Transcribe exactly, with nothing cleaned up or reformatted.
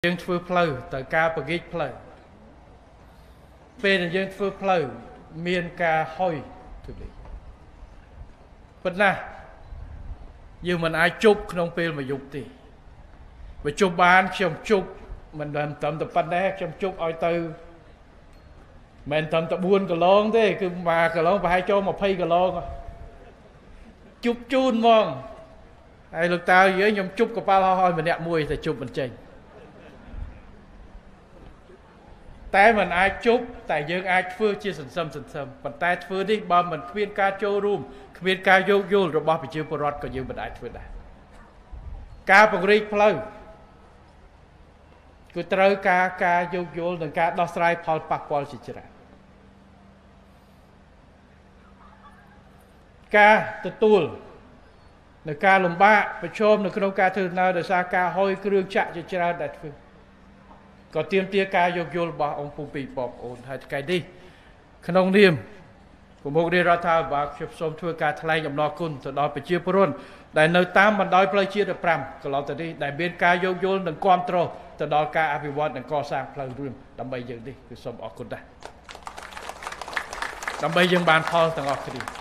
យើងធ្វើផ្លូវទៅការបង្ហាញផ្លូវពេលដែលយើងធ្វើផ្លូវមានការហុយទៅនេះប៉ុន្តែយើងមិនអាចជប់ក្នុងពេលមួយយប់ទេបើជប់បានខ្ញុំជប់មិនត្រឹមតែប៉ុណ្ណេះខ្ញុំជប់ឲ្យទៅមិនត្រឹមតែបួនគីឡូទេគឺមួយគីឡូប្រហែលចូលยี่สิบគីឡូជប់ជូនហ្មងហើយលោកតាយើងខ្ញុំជប់កប៉ាល់ហោះឲ្យម្នាក់មួយតែជប់មិនចេញតែมันអាចជប់តែយើងអាចធ្វើជាសន្សំសន្សំប៉ុន្តែធ្វើនេះបើមិនគ្មានការចូលរួមគ្មានការយោគយល់របស់ប្រជាពលរដ្ឋក៏យើងមិនអាចធ្វើដែរការពង្រីកផ្លូវគឺត្រូវការការយោគយល់និងការដោះស្រាយផលប៉ះពាល់ជាច្រើនការទទួលនៅការលំបាកប្រឈមនៅក្នុងការធ្វើដំណើរដោយសារការហុយគ្រឿងចាក់ជាច្រើនដែលធ្វើក៏ទាមទារការយោគយល់របស់អង្គពុំពីបងប្អូនហើយថ្ងៃនេះក្នុងនាមប្រមុខរាជរដ្ឋាភិបាលខ្ញុំសូមធ្វើការថ្លែងអំណរគុណទៅដល់ប្រជាពលរដ្ឋដែលនៅតាមបណ្ដោយផ្លូវជាតិប្រាំកន្លងទៅនេះដែលមានការយោគយល់និងគាំទ្រទៅដល់ការអភិវឌ្ឍនិងកសាងផ្លូវរឿងដើម្បីយើងនេះគឺសូមអរគុណដែរដើម្បីយើងបានផលទាំងអស់គ្នា